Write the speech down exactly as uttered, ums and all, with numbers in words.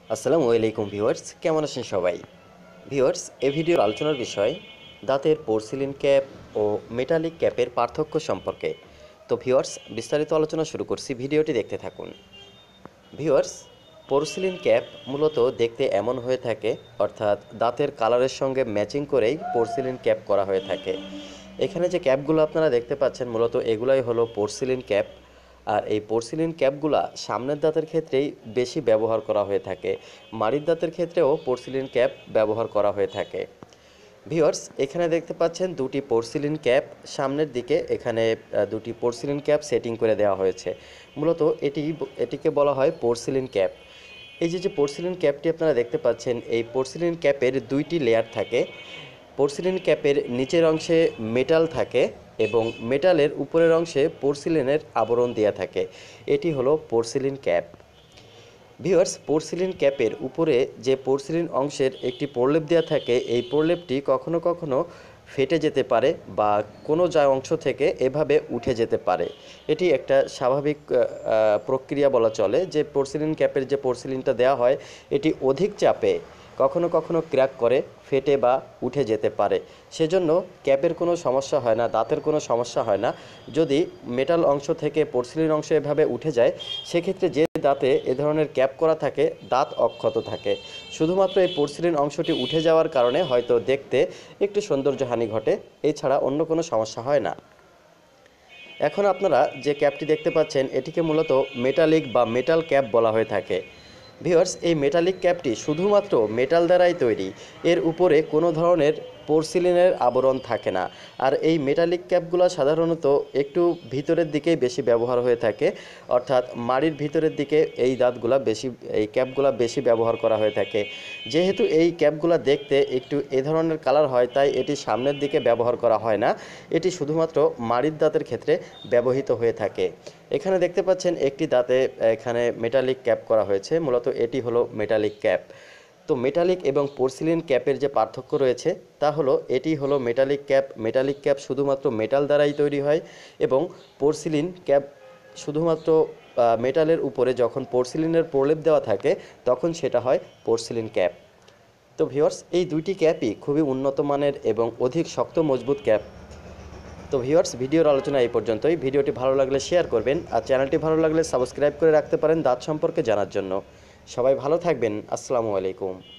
আসসালামু আলাইকুম ভিউয়ার্স, কেমন আছেন সবাই? ভিউয়ার্স, এই ভিডিওর আলোচনার বিষয় দাঁতের পোর্সিলিন ক্যাপ ও মেটালিক ক্যাপের পার্থক্য সম্পর্কে। তো ভিউয়ার্স, বিস্তারিত আলোচনা শুরু করছি, ভিডিওটি দেখতে থাকুন। ভিউয়ার্স, পোর্সিলিন ক্যাপ মূলত দেখতে এমন হয়ে থাকে, অর্থাৎ দাঁতের কালারের সঙ্গে ম্যাচিং করেই পোর্সিলিন ক্যাপ করা হয়ে থাকে। এখানে যে ক্যাপগুলো আপনারা দেখতে পাচ্ছেন মূলত এগুলাই হলো পোর্সিলিন ক্যাপ। আর এই পোর্সিলিন ক্যাপগুলা সামনের দাঁতের ক্ষেত্রেই বেশি ব্যবহার করা হয়ে থাকে। মাড়ির দাঁতের ক্ষেত্রেও পোর্সিলিন ক্যাপ ব্যবহার করা হয়ে থাকে। ভিউয়ার্স, এখানে দেখতে পাচ্ছেন দুটি পোর্সিলিন ক্যাপ সামনের দিকে, এখানে দুটি পোর্সিলিন ক্যাপ সেটিং করে দেওয়া হয়েছে। মূলত এটি এটিকে বলা হয় পোর্সিলিন ক্যাপ। এই যে যে পোর্সিলিন ক্যাপটি আপনারা দেখতে পাচ্ছেন, এই পোর্সিলিন ক্যাপের দুইটি লেয়ার থাকে। পোর্সিলিন ক্যাপের নিচের অংশে মেটাল থাকে এবং মেটালের উপরের অংশে পোর্সিলিনের আবরণ দেওয়া থাকে। এটি হলো পোর্সিলিন ক্যাপ। ভিউয়ার্স, পোর্সিলিন ক্যাপের উপরে যে পোর্সিলিন অংশের একটি প্রলেপ দেওয়া থাকে, এই প্রলেপটি কখনো কখনো ফেটে যেতে পারে বা কোনো যা অংশ থেকে এভাবে উঠে যেতে পারে। এটি একটা স্বাভাবিক প্রক্রিয়া বলা চলে, যে পোর্সিলিন ক্যাপের যে পোর্সিলিনটা দেওয়া হয় এটি অধিক চাপে কখনো কখনো ক্র্যাক করে ফেটে বা উঠে যেতে পারে। সেজন্য ক্যাপের কোনো সমস্যা হয় না, দাঁতের কোনো সমস্যা হয় না। যদি মেটাল অংশ থেকে পোর্সিলিন অংশ এভাবে উঠে যায়, সেক্ষেত্রে যে দাঁতে এ ধরনের ক্যাপ করা থাকে দাঁত অক্ষত থাকে। শুধুমাত্র এই পোর্সিলিন অংশটি উঠে যাওয়ার কারণে হয়তো দেখতে একটু সৌন্দর্যহানি ঘটে, এছাড়া অন্য কোনো সমস্যা হয় না। এখন আপনারা যে ক্যাপটি দেখতে পাচ্ছেন এটিকে মূলত মেটালিক বা মেটাল ক্যাপ বলা হয়ে থাকে। ভিউয়ার্স, এই মেটালিক ক্যাপটি শুধুমাত্র মেটাল দ্বারাই তৈরি, এর উপরে কোনো ধরনের পোর্সিলিনের আবরণ থাকে না। আর এই মেটালিক ক্যাপগুলো সাধারণত একটু ভিতরের দিকেই বেশি ব্যবহার হয়ে থাকে, অর্থাৎ মাড়ির ভিতরের দিকে এই দাঁতগুলা বেশি এই ক্যাপগুলা বেশি ব্যবহার করা হয়ে থাকে। যেহেতু এই ক্যাপগুলা দেখতে একটু এ ধরনের কালার হয়, তাই এটি সামনের দিকে ব্যবহার করা হয় না, এটি শুধুমাত্র মাড়ির দাঁতের ক্ষেত্রে ব্যবহৃত হয়ে থাকে। এখানে দেখতে পাচ্ছেন একটি দাঁতে এখানে মেটালিক ক্যাপ করা হয়েছে, মূলত এটি হলো মেটালিক ক্যাপ। তো মেটালিক এবং পোর্সিলিন ক্যাপের যে পার্থক্য রয়েছে তা হলো, এটি হলো মেটালিক ক্যাপ। মেটালিক ক্যাপ শুধুমাত্র মেটাল দ্বারাই তৈরি হয় এবং পোর্সিলিন ক্যাপ শুধুমাত্র মেটালের উপরে যখন পোর্সিলিনের প্রলেপ দেওয়া থাকে তখন সেটা হয় পোর্সিলিন ক্যাপ। তো ভিউয়ার্স, এই দুইটি ক্যাপই খুবই উন্নত মানের এবং অধিক শক্ত মজবুত ক্যাপ। তো ভিউয়ার্স, ভিডিওর আলোচনা এই পর্যন্তই। ভিডিওটি ভালো লাগলে শেয়ার করবেন, আর চ্যানেলটি ভালো লাগলে সাবস্ক্রাইব করে রাখতে পারেন দাঁত সম্পর্কে জানার জন্য। সবাই ভালো থাকবেন। আসসালামু আলাইকুম।